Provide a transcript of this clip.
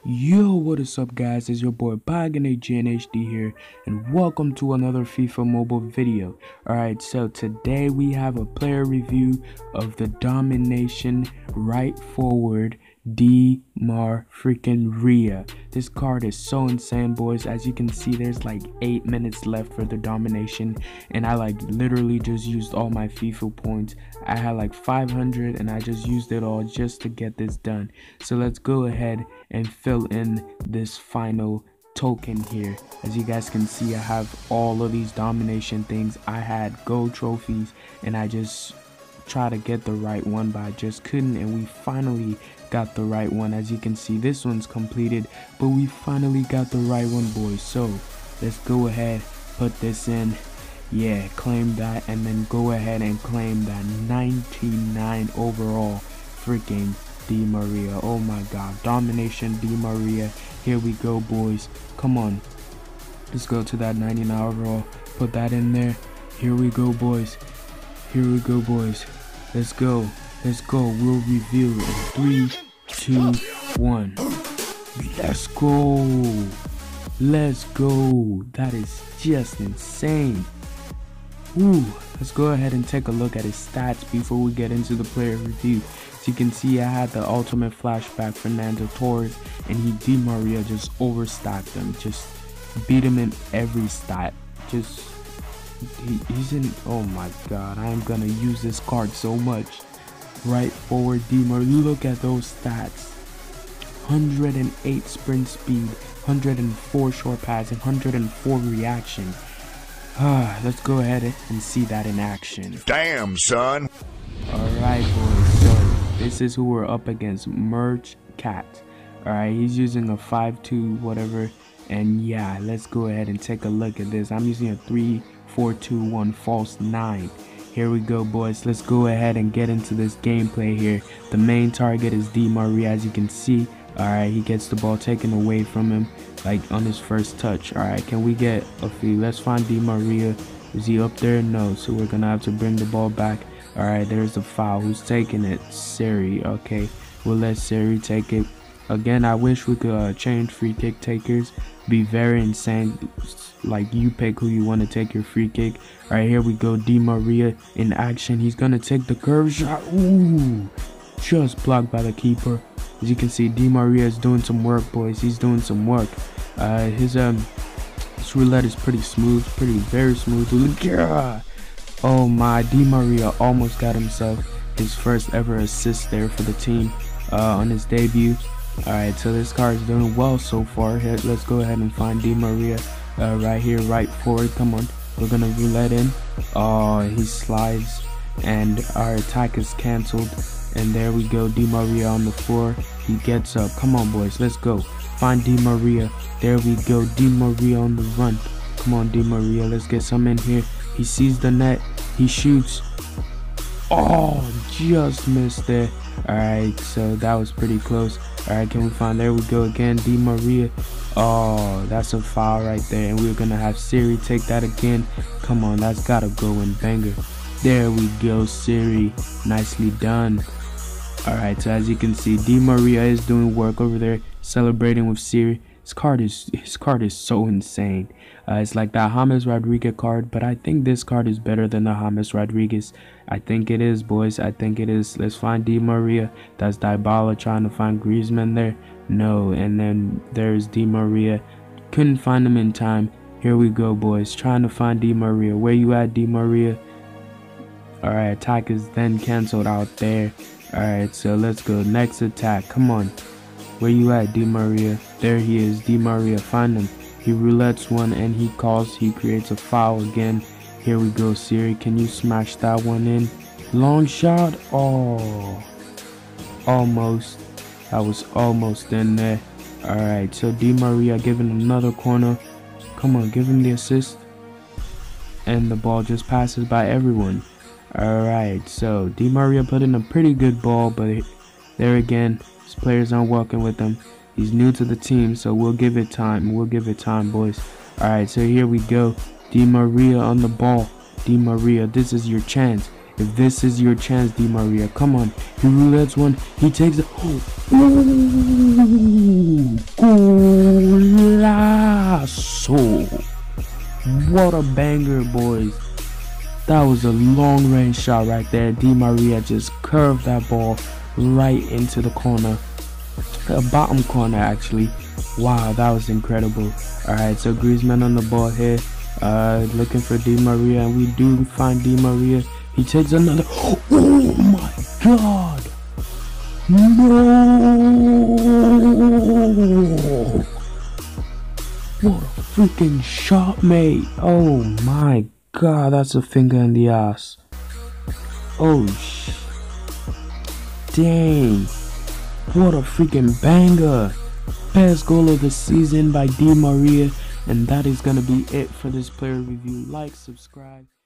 Yo, what is up guys, it's your boy PaganeGNHD here, and welcome to another FIFA Mobile video. Alright, so today we have a player review of the Domination right forward Di Maria. This card is so insane, boys. As you can see, there's like 8 minutes left for the Domination, and I literally just used all my FIFA points. I had like 500 and I just used it all just to get this done. So let's go ahead and fill in this final token here. As you guys can see, I have all of these Domination things. I had gold trophies and I just try to get the right one, but I just couldn't, and we finally got the right one. As you can see, this one's completed, but we finally got the right one, boys. So let's go ahead, put this in, yeah, claim that, and then go ahead and claim that 99 overall freaking Di Maria. Oh my god, Domination Di Maria. Here we go, boys. Come on, let's go to that 99 overall, put that in there. Here we go, boys. Here we go, boys. Let's go. Let's go. We'll review in 3, 2, 1. Let's go. Let's go. That is just insane. Ooh. Let's go ahead and take a look at his stats before we get into the player review. As you can see, I had the ultimate flashback Fernando Torres, and Di Maria just overstacked him. Just beat him in every stat. He's in, oh my god, I am gonna use this card so much. Right forward Di Maria, look at those stats. 108 sprint speed, 104 short passing, 104 reaction. Let's go ahead and see that in action. Damn, son. Alright, boys, so this is who we're up against, Merch Cat. Alright, he's using a 5-2 whatever, and yeah, let's go ahead and take a look at this. I'm using a 3-4-2-1 false 9. Here we go, boys. Let's go ahead and get into this gameplay here. The main target is Di Maria, as you can see. Alright, he gets the ball taken away from him like on his first touch. Alright, can we get a few? Let's find Di Maria. Is he up there? No, so we're gonna have to bring the ball back. Alright, there's the foul. Who's taking it? Seri. Okay, we'll let Seri take it. Again, I wish we could change free kick takers. Be very insane. Like, you pick who you want to take your free kick. Alright, here we go. Di Maria in action. He's gonna take the curve shot. Ooh, just blocked by the keeper. As you can see, Di Maria is doing some work, boys. He's doing some work. His roulette is pretty smooth, very smooth. Yeah. Oh my, Di Maria almost got himself his first ever assist there for the team on his debut. Alright, so this card is doing well so far. Here, let's go ahead and find Di Maria right here, right forward. Come on, we're gonna roulette in. Oh, he slides and our attack is cancelled, and there we go. Di Maria on the floor, he gets up. Come on, boys, let's go find Di Maria. There we go, Di Maria on the run. Come on, Di Maria, let's get some in here. He sees the net, he shoots. Oh, just missed there. Alright, so that was pretty close. Alright, can we find, there we go again, Di Maria. Oh, that's a foul right there, and we're gonna have Seri take that again. Come on, that's gotta go in, banger. There we go, Seri, nicely done. Alright, so as you can see, Di Maria is doing work over there, celebrating with Seri. His card is so insane. It's like that James Rodriguez card, but I think this card is better than the James Rodriguez. I think it is, boys. I think it is. Let's find Di Maria. That's Dybala trying to find Griezmann there. No, and then there's Di Maria. Couldn't find him in time. Here we go, boys. Trying to find Di Maria. Where you at, Di Maria? Alright, attack is then cancelled out there. Alright, so let's go. Next attack. Come on. Where you at, Di Maria? There he is, Di Maria. Find him. He roulettes one and he creates a foul again. Here we go, Seri. Can you smash that one in? Long shot. Oh, almost. That was almost in there. Alright, so Di Maria giving another corner. Come on, give him the assist. And the ball just passes by everyone. Alright, so Di Maria put in a pretty good ball, but there again, his players aren't working with him. He's new to the team, so we'll give it time. We'll give it time, boys. Alright, so here we go. Di Maria on the ball. Di Maria, this is your chance. If this is your chance, Di Maria, come on. He roulettes one. He takes it. Oh. Ooh, What a banger, boys. That was a long range shot right there. Di Maria just curved that ball right into the corner. The bottom corner, actually. Wow, that was incredible. Alright, so Griezmann on the ball here. Looking for Di Maria, and we do find Di Maria. He takes another. Oh my god! No! What a freaking shot, mate! Oh my god, that's a finger in the ass. Oh dang! What a freaking banger! Best goal of the season by Di Maria, and that is gonna be it for this player review. Like, subscribe.